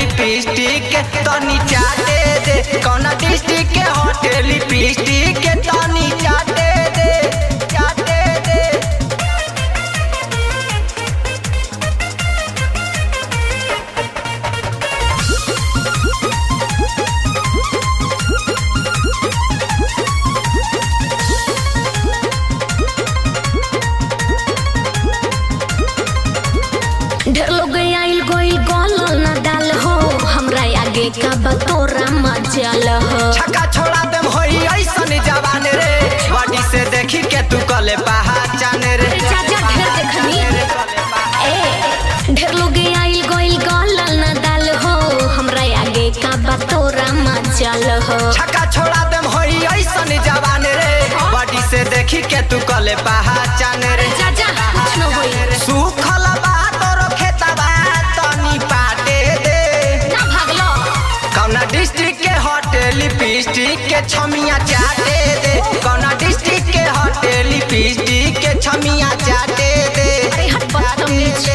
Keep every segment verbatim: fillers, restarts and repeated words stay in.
Lipstick के तनी चाटे दे, कौना डिस्ट्रिक्ट के हटे लिपस्टिक के तनी चाटे दे, चाटे दे। ढेर लोग आइल गोइल गलल ना डाल हो, हमरा आगे का बतोरा मजल हो। छक्का छोड़ा देम होई ऐसन जवान रे, बॉडी से देखी के तू कले पहचान रे। चाचा ढेर देखनी ए ढेर लोग आइल गोइल गलल ना डाल हो, हमरा आगे का बतोरा मजल हो। छक्का छोड़ा देम होई ऐसन जवान रे, बॉडी से देखी के तू कले पहचान रे। चाचा कुछ न होई, सुखल डिस्ट्रिक्ट के हटे लिपस्टिक के छमिया चाटे दे, कौना डिस्ट्रिक्ट के हटे लिपस्टिक के छमिया चाटे दे। अरे हट बदतमीज।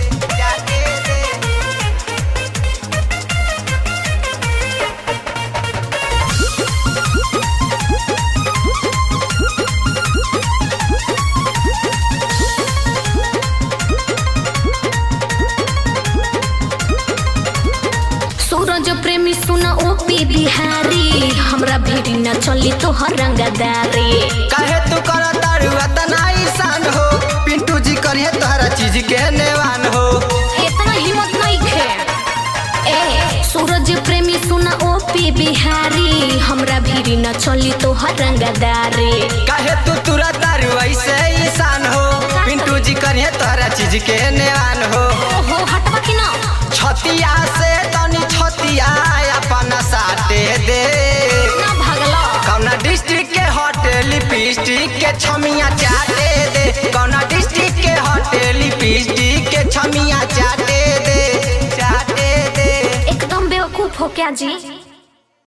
सूरज प्रेमी सुना ओपी बिहारी, हमरा भीड़ी न चली तो हर रंगदारी। काहे तू कर तारू इतना ईसान हो, पिंटू जी करिए तोहरा चीज के नेवान हो। इतना हिम्मत नहीं खे ए सूरज प्रेमी सुना ओपी बिहारी, हमरा भीड़ी न चली तो हर रंगदारी। काहे तू तुरा तारू ऐसे ईसान हो, पिंटू जी करिए तोहरा चीज के नेवान हो। ओहो हटवा कि ना छतिया से तनी छतिया अपना साटे दे, ना भागला। कौना डिस्ट्रिक्ट के हटे लिपस्टिक के छमिया चाटे दे, कौना डिस्ट्रिक्ट के हटे लिपस्टिक के छमिया चाटे दे, चाटे दे। एकदम बेवकूफ हो क्या जी।